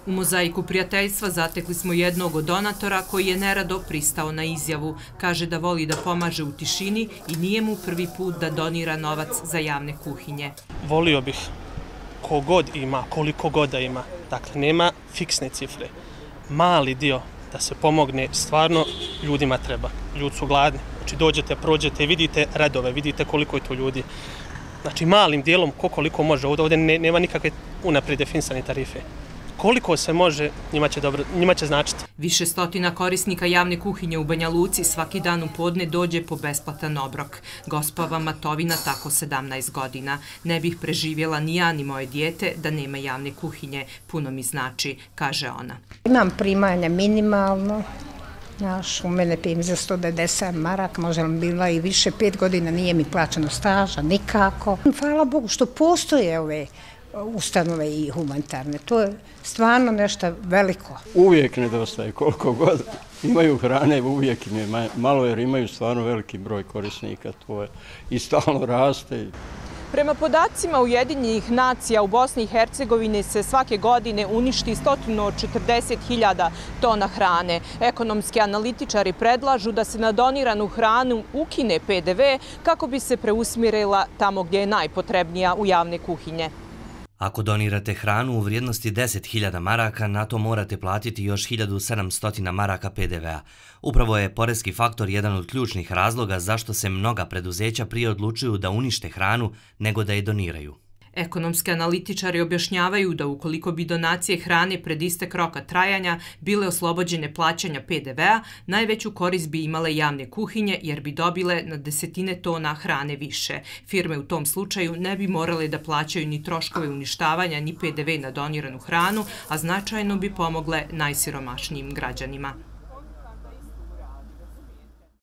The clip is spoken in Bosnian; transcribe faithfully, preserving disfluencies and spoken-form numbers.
U mozaiku prijateljstva zatekli smo jednog od donatora koji je nerado pristao na izjavu. Kaže da voli da pomaže u tišini i nije mu prvi put da donira novac za javne kuhinje. Volio bih kogod ima, koliko god da ima. Dakle, nema fiksne cifre. Mali dio da se pomogne, stvarno ljudima treba. Ljudi su gladni. Znači dođete, prođete, vidite redove, vidite koliko je to ljudi. Znači malim dijelom ko koliko može. Ovdje ne, nema nikakve unaprijed definisane tarife. Koliko se može, njima će, dobro, njima će značiti. Više stotina korisnika javne kuhinje u Banja Luci svaki dan u podne dođe po besplatan obrok. Gospava Matovina tako sedamnaest godina. Ne bih preživjela ni ja ni moje dijete da nema javne kuhinje. Puno mi znači, kaže ona. Imam primanja minimalno. Naš, u mene pijem za sto devedeset maraka, možda bi bila i više, pet godina nije mi plaćeno staža, nikako. Hvala Bogu što postoje ove ustanove i humanitarne. To je stvarno nešto veliko. Uvijek nedostaje, koliko god imaju hrane, uvijek im je malo jer imaju stvarno veliki broj korisnika. To je i stalno raste. Prema podacima Ujedinjenih nacija u Bosni i Hercegovini se svake godine uništi sto četrdeset hiljada tona hrane. Ekonomski analitičari predlažu da se na doniranu hranu ukine pe de ve kako bi se preusmjerila tamo gdje je najpotrebnija, u javne kuhinje. Ako donirate hranu u vrijednosti deset hiljada maraka, na to morate platiti još hiljadu sedamsto maraka pe de vea. Upravo je poreski faktor jedan od ključnih razloga zašto se mnoga preduzeća prije odlučuju da unište hranu nego da je doniraju. Ekonomski analitičari objašnjavaju da ukoliko bi donacije hrane pred istek roka trajanja bile oslobođene plaćanja pe de vea, najveću korist bi imale javne kuhinje jer bi dobile na desetine tona hrane više. Firme u tom slučaju ne bi morale da plaćaju ni troškove uništavanja ni pe de ve na doniranu hranu, a značajno bi pomogle najsiromašnijim građanima.